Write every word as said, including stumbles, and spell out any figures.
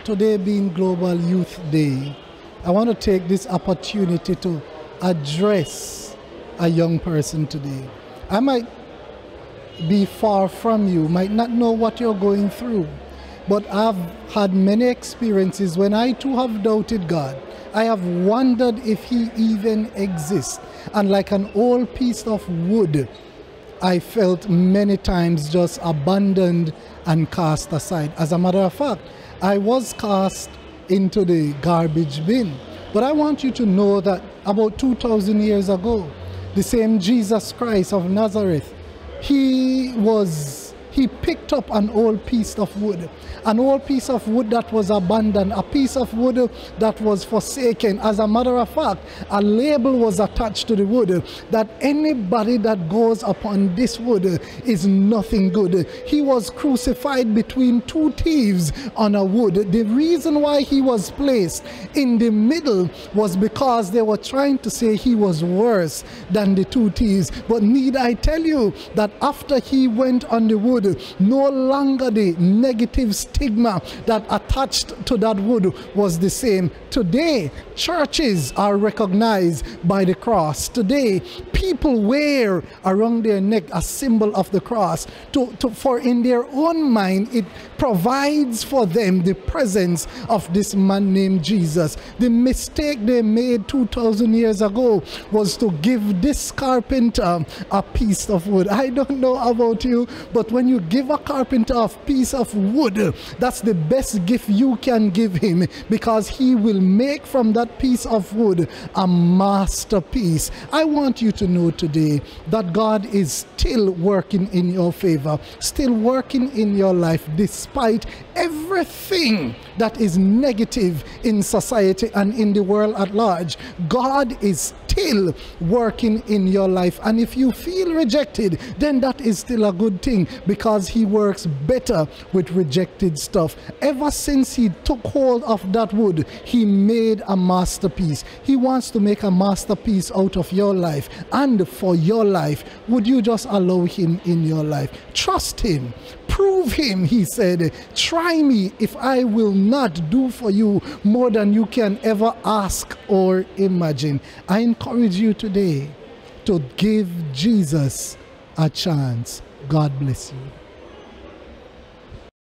today being Global Youth Day, I want to take this opportunity to address a young person today. I might be far from you, might not know what you're going through, but I've had many experiences when I too have doubted God. I have wondered if He even exists. And like an old piece of wood, I felt many times just abandoned and cast aside. As a matter of fact, I was cast into the garbage bin. But I want you to know that about two thousand years ago, the same Jesus Christ of Nazareth, he was, he picked up an old piece of wood, an old piece of wood that was abandoned, a piece of wood that was forsaken. As a matter of fact, a label was attached to the wood that anybody that goes upon this wood is nothing good. He was crucified between two thieves on a wood. The reason why he was placed in the middle was because they were trying to say he was worse than the two thieves. But need I tell you that after he went on the wood, no longer the negative stigma that attached to that wood was the same. Today, churches are recognized by the cross. Today, people wear around their neck a symbol of the cross. To, to, for in their own mind, it provides for them the presence of this man named Jesus. The mistake they made two thousand years ago was to give this carpenter a piece of wood. I don't know about you, but when you give a carpenter a piece of wood, that's the best gift you can give him, because he will make from that piece of wood a masterpiece. I want you to know today that God is still working in your favor, still working in your life, despite everything that is negative in society and in the world at large. God is still working in your life, and if you feel rejected, then that is still a good thing, because He works better with rejected stuff. Ever since He took hold of that wood, He made a masterpiece. He wants to make a masterpiece out of your life and for your life. Would you just allow Him in your life? Trust Him. Prove Him. He said, try me if I will not do for you more than you can ever ask or imagine. I encourage you today to give Jesus a chance. God bless you.